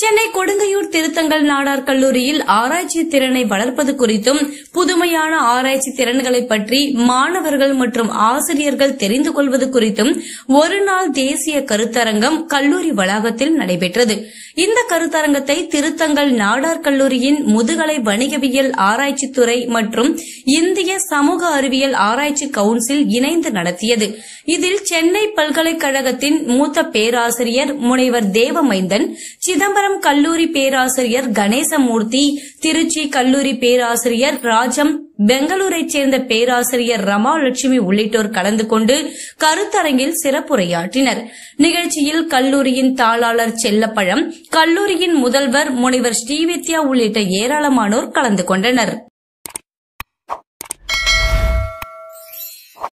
சென்னை கொடுங்கையூர் திருத்தங்கல் நாடார் கல்லூரியில் ஆராய்ச்சி திறனை வளர்ப்பது குறித்தும் புதுமையான ஆராய்ச்சி திறன்களை பற்றி மாணவர்கள் மற்றும் ஆசிரியர்கள் தெரிந்து கொள்வது குறித்தும் ஒருநாள் தேசிய கருத்தரங்கம் கல்லூரி வளாகத்தில் நடைபெற்றது. இந்த கருத்தரங்கத்தை திருத்தங்கல் நாடார் கல்லூரியின் முதுகலை வணிகவியல் ஆராய்ச்சித்துறை மற்றும் இந்திய சமூக அறிவியல் ஆராய்ச்சி கவுன்சில் இணைந்து நடத்தியது. இதில் சென்னை பல்கலைக்கழகத்தின் மூத்த பேராசிரியர் முனைவர் தேவமைந்தன், சிதம்பரம் கல்லூரி பேராசிரியர் கணேசமூர்த்தி, திருச்சி கல்லூரி பேராசிரியர் ராஜம், பெங்களூரைச் சேர்ந்த பேராசிரியர் ரமாலட்சுமி உள்ளிட்டோர் கலந்து கொண்டு கருத்தரங்கில் சிறப்புரையாற்றினர். நிகழ்ச்சியில் கல்லூரியின் தாளாளர் செல்லப்பழம், கல்லூரியின் முதல்வர் முனைவர் ஸ்ரீவித்யா உள்ளிட்ட ஏராளமானோர் கலந்து கொண்டனர்.